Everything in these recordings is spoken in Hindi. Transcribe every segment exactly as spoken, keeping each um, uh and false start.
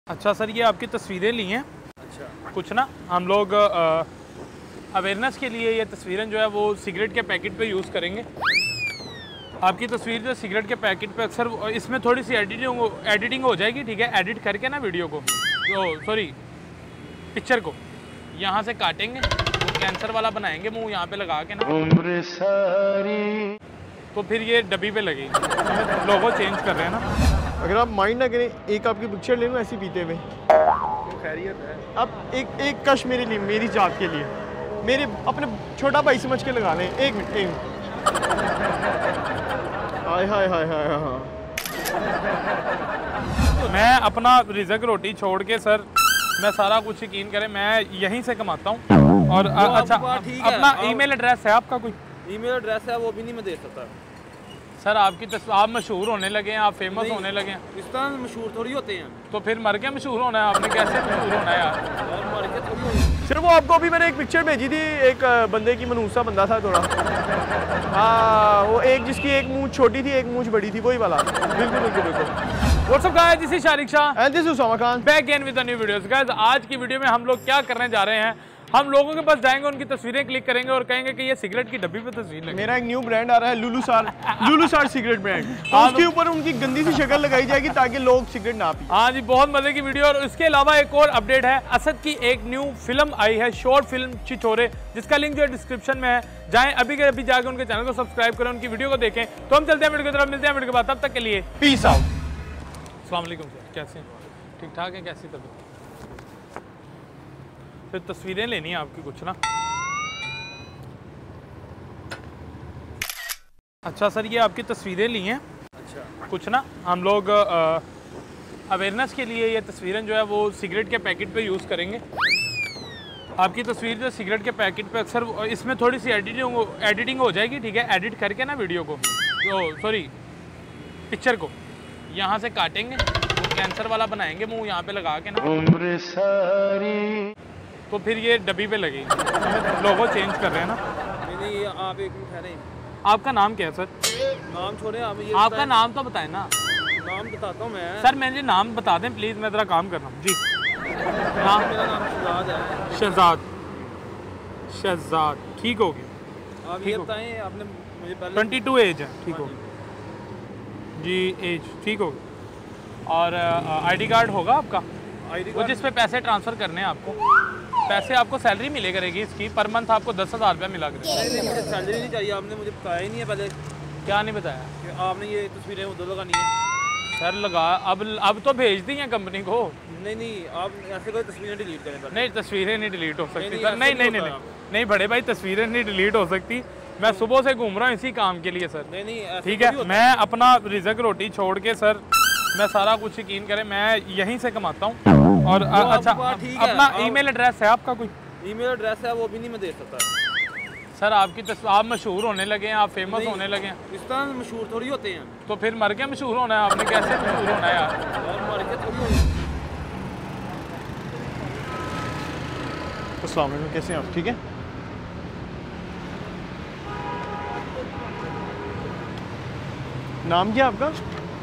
अच्छा सर, ये आपकी तस्वीरें ली हैं। अच्छा। कुछ ना हम लोग अवेयरनेस के लिए ये तस्वीरें जो है वो सिगरेट के पैकेट पे यूज़ करेंगे। आपकी तस्वीर जो सिगरेट के पैकेट पे अक्सर इसमें थोड़ी सी एडिटिंग एडिटिंग हो जाएगी, ठीक है। एडिट करके ना वीडियो को, तो सॉरी पिक्चर को यहाँ से काटेंगे, वो कैंसर वाला बनाएंगे मुंह यहाँ पे लगा के ना, उम्र सारी, तो फिर ये डब्बी पे लगेगी। लोगो चेंज कर रहे हैं ना। अगर आप माइंड ना करें, एक आपकी पिक्चर ले लूँ ऐसी पीते हुए, खैरियत है। अब एक एक कश मेरे लिए, मेरी जात के लिए, मेरे अपने छोटा भाई समझ के लगा लें। एक मिनट एक मिनट हाय हाय हाय हाय हाँ। मैं अपना रिज़्क रोटी छोड़ के सर, मैं सारा कुछ यकीन करें, मैं यहीं से कमाता हूँ। और आ, अच्छा अपना ईमेल एड्रेस है आपका? कोई ईमेल एड्रेस है वो भी नहीं मैं दे सकता सर। आपकी तस्वीर, आप मशहूर होने लगे हैं, आप फेमस होने लगे हैं, इस तरह मशहूर थोड़ी होते हैं। तो फिर मर के मशहूर होना है आपने, कैसे मशहूर होना है यार? मर के थोड़ी होना। सर वो आपको अभी मैंने एक पिक्चर भेजी थी, एक बंदे की, मनूसा बंदा था थोड़ा, हाँ वो एक जिसकी एक मूंछ छोटी थी एक मूंछ बड़ी थी, वही वाला। बिल्कुल बिल्कुल बिल्कुल। What's up guys, this is Shariq Shah and this is Usama Khan, back again with the new videos. Guys आज की वीडियो में हम लोग क्या करने जा रहे हैं, हम लोगों के पास जाएंगे, उनकी तस्वीरें क्लिक करेंगे और कहेंगे कि ये सिगरेट की डब्बी पे तस्वीर लगी। मेरा एक न्यू ब्रांड आ रहा है, लुलू सार, लुलू सार सिगरेट ब्रांड, तो उसके ऊपर उनकी गंदी सी शक्ल लगाई जाएगी ताकि लोग सिगरेट ना पी। हाँ जी, बहुत मजे की वीडियो। और इसके अलावा एक और अपडेट है, असद की एक न्यू फिल्म आई है, शॉर्ट फिल्म छिछोरे, जिसका लिंक जो है डिस्क्रिप्शन में है। जाएं अभी के अभी जाकर उनके चैनल को सब्सक्राइब करें, उनकी वीडियो को देखें। तो हम चलते हैं वीडियो की तरफ, मिलते हैं वीडियो के बाद, तब तक के लिए पीस आउट। अस्सलाम वालेकुम सर, कैसे हैं? ठीक ठाक है? कैसी तबीयत? फिर तस्वीरें लेनी है आपकी कुछ ना। अच्छा सर, ये आपकी तस्वीरें ली हैं। अच्छा। कुछ ना हम लोग अवेयरनेस के लिए ये तस्वीरें जो है वो सिगरेट के पैकेट पे यूज़ करेंगे। आपकी तस्वीर जो सिगरेट के पैकेट पे अक्सर इसमें थोड़ी सी एडिटिंग एडिटिंग हो जाएगी, ठीक है। एडिट करके ना वीडियो को, तो सॉरी पिक्चर को यहाँ से काटेंगे, वो कैंसर वाला बनाएंगे मुंह यहाँ पे लगा के ना, उम्र सारी, तो फिर ये डब्बी पे लगेगी। लोगो चेंज कर रहे हैं ना। नहीं नहीं आप एक मिनट ठहरें। आपका नाम क्या है सर? नाम छोड़े आप, ये आपका नाम तो बताएं ना। नाम बताता हूँ मैं सर, मुझे नाम बता दें प्लीज़, मैं ज़रा काम कर रहा हूँ जी। नाम मेरा नाम शहजाद है। शहजाद, शहजाद, ठीक हो गया। आप ये बताएं, आपने मुझे पहले ट्वेंटी टू एज है, ठीक हो जी, एज ठीक हो गया। और आईडी कार्ड होगा आपका, आईडी वो कार्ड जिस पे पैसे ट्रांसफ़र करने हैं आपको, पैसे आपको सैलरी मिले करेगी इसकी, पर मंथ आपको दस हज़ार रुपया मिला करेगा। नहीं नहीं मुझे सैलरी नहीं चाहिए, आपने मुझे बताया ही नहीं है पहले। क्या नहीं बताया कि आपने ये तस्वीरें उधर लगानी है? सर लगा, अब अब तो भेज दी हैं कंपनी को। नहीं नहीं आप ऐसे कोई तस्वीरें डिलीट करें पहले। नहीं, तस्वीरें नहीं डिलीट हो सकती नहीं, सर। नहीं नहीं नहीं नहीं नहीं नहीं बड़े भाई, तस्वीरें नहीं डिलीट हो सकती। मैं सुबह से घूम रहा हूँ इसी काम के लिए सर। नहीं नहीं ठीक है, मैं अपना रिज़्क रोटी छोड़ के सर, मैं सारा कुछ यकीन करें, मैं यहीं से कमाता हूँ। और आ, अच्छा अपना ईमेल एड्रेस है आपका? कोई ईमेल एड्रेस है वो भी नहीं मैं दे सकता सर। आपकी तस्वीर, आप मशहूर होने लगे हैं, आप फेमस होने लगे हैं, इस तरह मशहूर थोड़ी होते हैं। तो फिर मर के मशहूर होना है आपने, कैसे मशहूर होना है यार? मर के थोड़ी होना। अस्सलाम वालेकुम, कैसे हैं आप? ठीक है। नाम क्या आपका?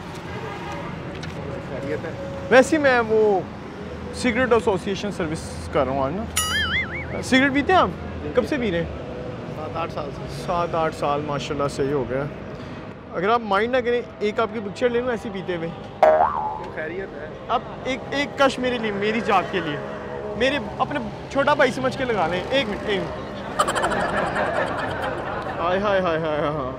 खैरियत है। वैसे मैं वो सिगरेट एसोसिएशन सर्विस कर रहा हूँ आज ना। सिगरेट पीते हैं आप? कब से पी रहे हैं? सात आठ साल से। सात आठ साल माशाल्लाह, सही हो गया। अगर आप माइंड ना करें, एक आपकी पिक्चर ले लूँ ऐसी पीते हुए, खैरियत है। अब एक एक कश मेरे लिए, मेरी जात के लिए, मेरे अपने छोटा भाई समझ के लगा लें। एक मिनट एक मिनट हाय हाय हाय हाय हाँ।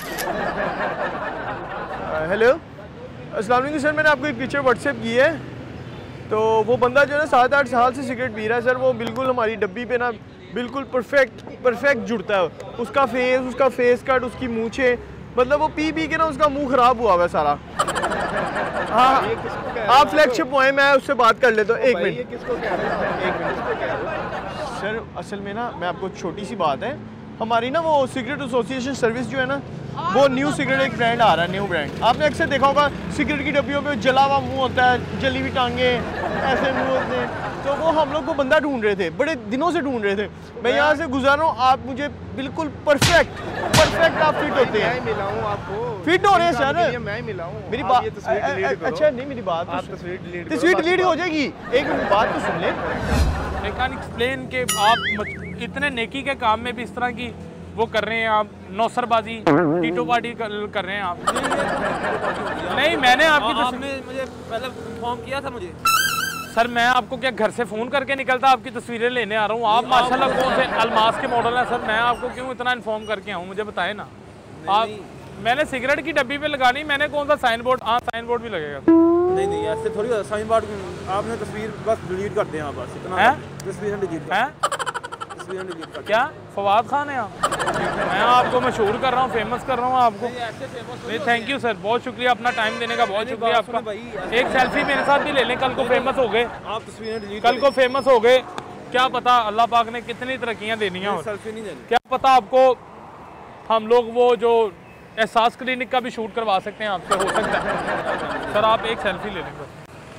हेलो, अस्सलाम वालेकुम सर, मैंने आपको एक पिक्चर व्हाट्सएप की है। तो वो बंदा जो है ना सात आठ साल से सिगरेट पी रहा है सर, वो बिल्कुल हमारी डब्बी पे ना बिल्कुल परफेक्ट परफेक्ट जुड़ता है। उसका फेस, उसका फेस कट, उसकी मूछें, मतलब वो पी पी के ना उसका मुंह खराब हुआ हुआ है सारा। हाँ, आप फ्लैगशिप पॉइंट, मैं उससे बात कर लेता हूँ। एक मिनट किसको कह रहे हो? एक मिनट सर, असल में ना मैं आपको छोटी सी बात है, हमारी ना वो सिगरेट एसोसिएशन सर्विस जो है ना, वो न्यू सिगरेट एक ब्रांड आ रहा है, न्यू ब्रांड। आपने अक्सर देखा होगा सिगरेट की डब्बियों पे जला हुआ मुंह होता है, जली हुई टांगे, ऐसे मुंह होते हैं। तो वो हम लोग को बंदा ढूंढ रहे थे, बड़े दिनों से ढूंढ रहे थे। मैं यहाँ से गुजर रहा हूँ, आप मुझे बिल्कुल परफेक्ट परफेक्ट आप फिट होते मैं हैं। ही मिला हूँ आपको, फिट हो रहे हैं सर। मैं ही मिला हूँ। मेरी आप बात ये तस्वीर डिलीट करो। अच्छा नहीं, मेरी बात आप तो तस्वीर डिलीट करो। तस्वीर डिलीट हो जाएगी, एक मिनट बात तो सुन ले। आई कैन एक्सप्लेन कि आप मत- इतने नेकी के काम में भी इस तरह की वो कर रहे हैं आप, नौसरबाजी टीटो पार्टी कर, कर रहे हैं आप। नहीं मैंने आपकी तस्वीर- आपने मुझे पहले इन्फॉर्म किया था मुझे। सर मैं आपको क्या घर से फ़ोन करके निकलता आपकी तस्वीरें लेने आ रहा हूँ? आप माशाल्लाह कौन से अलमास के मॉडल हैं सर, मैं आपको क्यों इतना इन्फॉर्म करके आऊँ? मुझे बताए ना आप। मैंने सिगरेट की डब्बी पे लगानी, मैंने कौन सा साइन बोर्ड? हाँ साइन बोर्ड भी लगेगा। नहीं नहीं ऐसे थोड़ी होता साइन बोर्ड, आपने तस्वीर बस डिलीट कर दें आप, बस इतना हैं? तस्वीर डिलीट कर हैं? तस्वीर डिलीट कर क्या फवाद खान है आप? मैं आपको मशहूर कर रहा हूँ, फेमस कर रहा हूँ आपको। ऐसे फेमस नहीं थैंक यू सर, बहुत शुक्रिया अपना टाइम देने का, बहुत शुक्रिया बात सुनो आपका। भाई, एक सेल्फी मेरे साथ भी ले लें, कल को फेमस हो गए, आप तस्वीरें डिलीट कल को फेमस हो गए, क्या पता अल्लाह पाक ने कितनी तरक्कियाँ देनी हैं। और सेल्फी नहीं देनी। क्या पता आपको हम लोग वो जो एहसास क्लिनिक का भी शूट करवा सकते हैं आपसे, हो सकता है। सर आप एक सेल्फी ले लें बस।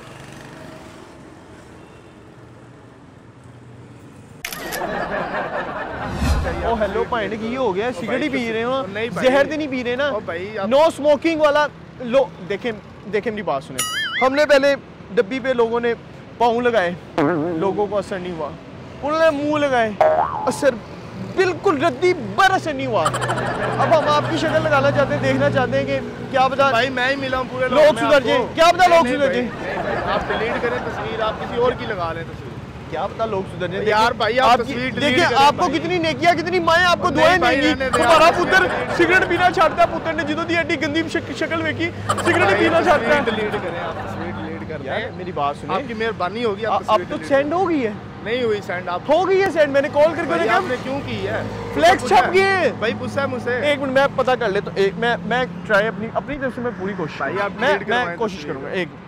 ओ हेलो भाई की हो गया, सिगरेट ही पी रहे हो, नहीं भाई। जहर तो नहीं पी रहे ना? ओ भाई, आप- नो स्मोकिंग वाला लो। देखें देखें मेरी बात सुने, हमने पहले डब्बी पे लोगों ने पाँव लगाए, लोगों को असर नहीं हुआ। उन्होंने मुंह लगाए, असर बिल्कुल रद्दी बर असर नहीं हुआ। अब हम आपकी शक्ल लगाना चाहते हैं, देखना चाहते हैं कि क्या पता भाई मैं ही मिला हूँ पूरे लोग में सुधर जाएं। आपको। क्या पता लोग नहीं, सुधर नहीं जाएं। भाई, नहीं भाई, आप डिलीट करें तस्वीर, आप किसी और की लगा लें तस्वीर। क्या पता लोग सुधर जाएं। यार भाई, आप आपकी- तस्वीर delete देखिए करें आपको भाई। कितनी नेकियां, कितनी माएं आपको नहीं दुआएं भाई, देंगी। रहने दे, हमारा आप पुत्र तस्वीर सिगरेट पीना छाड़ता है, पुत्र ने जिदों दी एडी गंदी शक- शक्ल वेखी, सिगरेट ही पीना छाड़ता है। डिलीट करें, आप तस्वीर डिलीट कर यार दें। मेरी बात सुनिए, आपकी मेहरबानी होगी, आप अब तस्वीर तो delete सेंड हो गई है, करें। नहीं हुई सेंड, आप हो गई है सेंड। मैंने कॉल करके भाई देखा, आपने क्यों की है? फ्लैक्स पूछा छप है? गए। भाई पूछा है मुझसे। एक मिनट मैं पता कर ले, तो एक मैं मैं ट्राई अपनी अपनी तरफ से मैं पूरी कोशिश भाई, आप मैं delete मैं करवाएं कोशिश तस्वीर। करूंगा। एक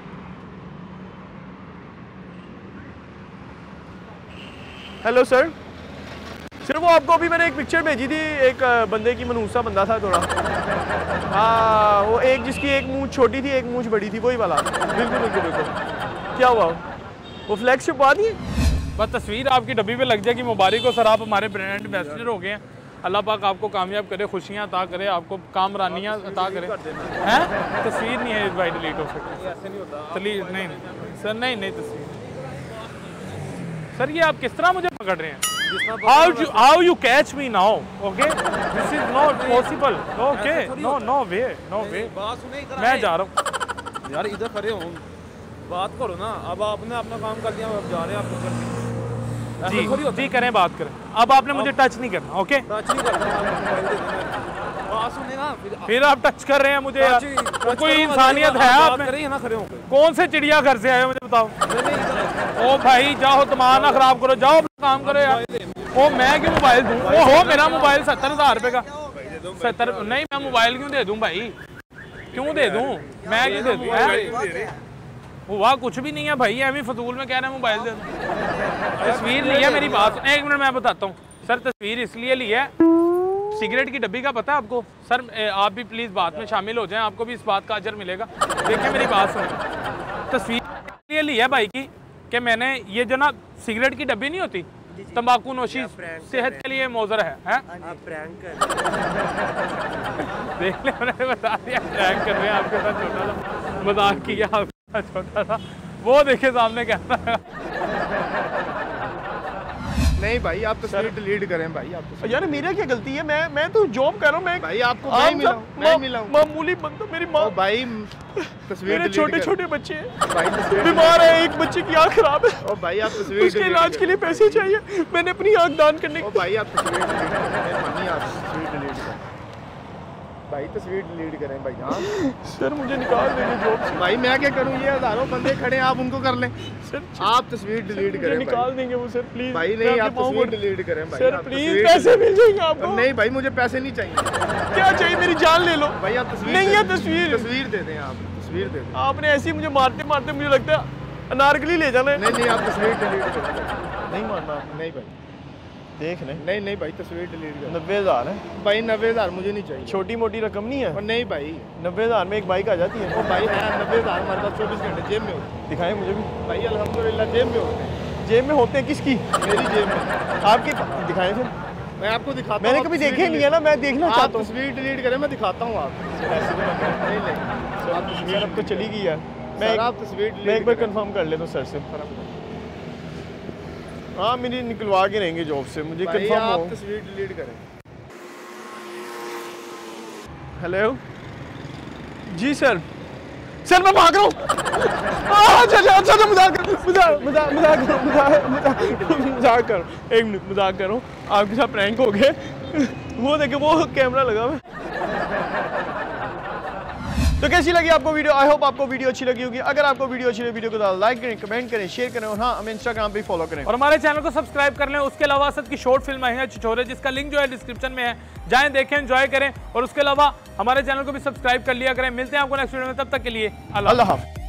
हेलो सर, सर वो आपको अभी मैंने एक पिक्चर भेजी थी, एक अ, बंदे की, मनूसा बंदा था थोड़ा। हाँ वो एक जिसकी एक मूंछ छोटी थी, एक मूंछ बड़ी थी, वही वाला। बिल्कुल बिल्कुल बिल्कुल। क्या हुआ, वो फ्लैक्स छुपा दिए? बस तस्वीर आपकी डब्बी पे लग जाएगी। मुबारक हो सर, आप हमारे ब्रांड एम्बेसडर हो गए हैं। अल्लाह पाक आपको कामयाब करे, खुशियाँ अता करे, आपको कामरानियाँ अता करे। हैं? तस्वीर नहीं है भाई, डिलीट हो सकती। ऐसे नहीं होता। चलिए नहीं नहीं सर, नहीं नहीं तस्वीर सर, ये आप किस तरह मुझे पकड़ रहे हैं? How you how you catch me now? Okay this is not possible. Okay no no way no way, बात सुने इधर मैं आए। जा रहा हूँ। यार इधर खड़े हो, बात करो ना। अब आपने अपना काम कर लिया, अब जा रहे हैं आप कुछ करके। ऐसे जी थोड़ी होता जी करें, बात करें। अब आपने मुझे टच नहीं करना। ओके टच नहीं करता, आप मोबाइल दे देना। बात सुने ना फिर फिर आप टच कर रहे हैं मुझे यार। टच ही- टच कोई करो, इंसानियत बात है आप बात में? करें ना खड़े होकर। कौन से चिड़िया घर से आए हो मुझे बताओ। नहीं नहीं इधर ओ भाई जाओ, दिमाग ना खराब करो, जाओ अपना काम करो यार। ओ मैं क्यों मोबाइल दूं? ओ हो मेरा मोबाइल सत्तर हजार रुपए का। सत्तर नहीं, मैं मोबाइल क्यों दे दूं भाई? क्यों दे दूं? मैं क्यों दे दूं? हुआ कुछ भी नहीं है भाई, एवं फजूल में कह रहे हैं मोबाइल दे दो। तस्वीर ली है, मेरी बात एक मिनट मैं बताता हूँ सर। तस्वीर इसलिए ली है, सिगरेट की डब्बी का पता है आपको सर? ए, आप भी प्लीज़ बात में शामिल हो जाएं, आपको भी इस बात का अजर मिलेगा। देखिए मेरी बात सुनिए, तस्वीर इसलिए ली है भाई की कि मैंने ये जो ना सिगरेट की डब्बी नहीं होती, तंबाकू नोशी सेहत के लिए मौजर है, है? देख ले, मैंने बता दिया प्रैंक कर रहे हैं आपके साथ, छोटा सा मजाक किया आपका छोटा सा। वो देखिए सामने कैमरा। नहीं भाई, आप तस्वीर डिलीट करें भाई, आप तस्वीर- यार मेरा क्या गलती है? मैं मैं तो जॉब कर रहा हूँ। मैं भाई आपको मैं ही मिला हूँ, मैं ही मिला हूँ। मामूली बंदा, मेरी माँ, ओ भाई तस्वीर मेरे delete छोटे कर- छोटे बच्चे हैं, भाई तस्वीर बीमार है, एक बच्चे की आँख खराब है, ओ भाई आप तस्वीर उसके delete इलाज कर- के लिए पैसे चाहिए, मैंने अपनी आँख दान करने ओ भाई आप तस्वीर डिलीट करें, मेहरबानी आप तस्वीर डिलीट करें भाई, तस्वीर डिलीट करें भाई। हाँ सर मुझे निकाल देंगे जॉब से। भाई मैं क्या करूँ, ये हजारों बंदे खड़े हैं, आप उनको कर लें। सर आप तस्वीर डिलीट मुझे करें निकाल भाई। देंगे वो सर, प्लीज भाई नहीं, आप तस्वीर डिलीट करें भाई। सर आप प्लीज तस्वीर पैसे delete- मिल जाएंगे आपको। नहीं भाई, मुझे पैसे नहीं चाहिए। क्या चाहिए? मेरी जान ले लो भाई आप तस्वीर नहीं दे है दें। तस्वीर। तस्वीर दे दें, आप तस्वीर दे दें। आपने ऐसे ही मुझे मारते मारते मुझे लगता है अनारकली ले जाना है। नहीं नहीं, आप तस्वीर डिलीट करें। नहीं मारना, नहीं भाई, देख ले, नहीं नहीं भाई, तस्वीर डिलीट करें नब्बे हजार है, भाई। नब्बे हजार मुझे नहीं चाहिए। छोटी मोटी रकम नहीं और है। नहीं भाई, नब्बे हजार में एक बाइक आ जाती है। ओ भाई है, नब्बे हजार हमारे पास चौबीस घंटे जेब में होते दिखाएं मुझे भी। हैं भाई, अल्हम्दुलिल्लाह जेब में होते हैं। जेब में होते हैं किसकी? मेरी जेब में। आपके दिखाएं फिर। मैं आपको दिखाता हूँ। मैंने कभी देखे नहीं है ना, मैं देखना चाहता हूँ। तस्वीर डिलीट करें, मैं दिखाता हूँ आपको। ऐसे तो नहीं लेंगे। आप तस्वीर सर अब तो चली गई यार। मैं सर, एक, आप तस्वीर डिलीट मैं एक बार करें। कंफर्म कर लेता हूँ सर से। हाँ मेरी निकलवा के रहेंगे जॉब से, मुझे भाई कंफर्म आप हो। तस्वीर डिलीट करें। हेलो जी सर। सर मैं भाग रहा हूँ। आ, अच्छा अच्छा अच्छा मजाक करो, मजाक मजाक मजाक करो, मजाक मजाक मजाक करो, एक मिनट मजाक करो। आपके साथ प्रैंक हो गए। वो देखे वो कैमरा लगा हुआ है। तो कैसी लगी आपको वीडियो? आई होप आपको वीडियो अच्छी लगी होगी। अगर आपको वीडियो अच्छी लगी, वीडियो को लाइक करें, कमेंट करें, शेयर करें और हाँ हमें इंस्टाग्राम पे फॉलो करें और हमारे चैनल को सब्सक्राइब कर लें। उसके अलावा असद की शॉर्ट फिल्म आई है छिछोरे, जिसका लिंक जो है डिस्क्रिप्शन में है, जाएं देखें, एंजॉय करें। और उसके अलावा हमारे चैनल को भी सब्सक्राइब कर लिया करें। मिलते हैं आपको नेक्स्ट वीडियो में, तब तक के लिए अल्लाह अल्लाह हाफ़िज़।